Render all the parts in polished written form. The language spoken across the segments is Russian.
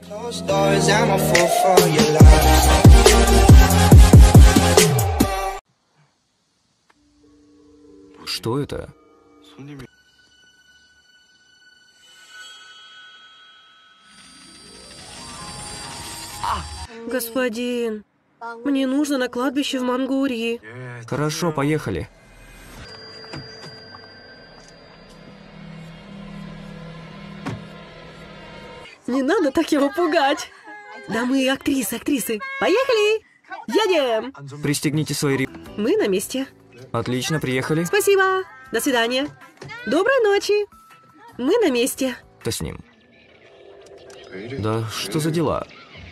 Что это? Господин, мне нужно на кладбище в Мангурии. Хорошо, поехали. Не надо так его пугать. Да мы актрисы. Поехали! Едем! Пристегните свои Мы на месте. Отлично, приехали. Спасибо. До свидания. Доброй ночи. Мы на месте. Что с ним? Да что за дела?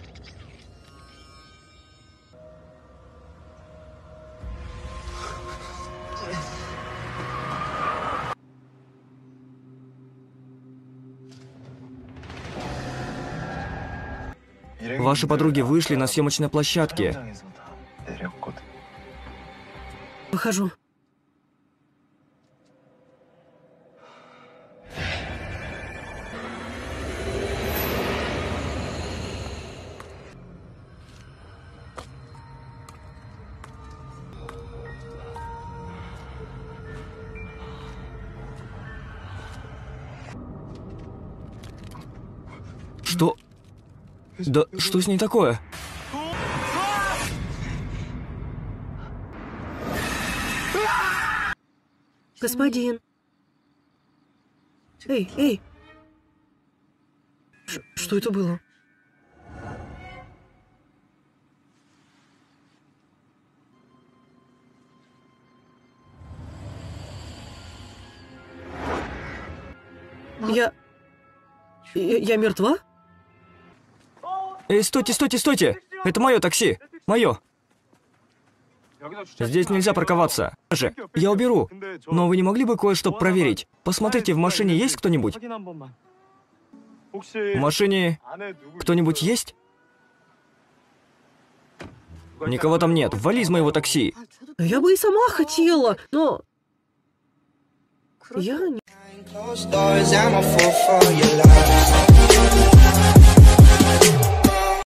Ваши подруги вышли на съемочной площадке. Выхожу. Что? Да что с ней такое? Господин. Эй. Что это было? Я мертва? Эй, стойте! Это мое такси! Мое! Здесь нельзя парковаться. Я уберу. Но вы не могли бы кое-что проверить? Посмотрите, в машине есть кто-нибудь? В машине кто-нибудь есть? Никого там нет. Вали из моего такси. Я бы и сама хотела, но... Я не... Closed doors, I'm a fool for your love.